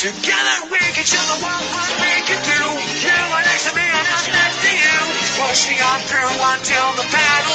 Together we can show the world what we can do. You are next to me and I'm next to you. Pushing on through until the battle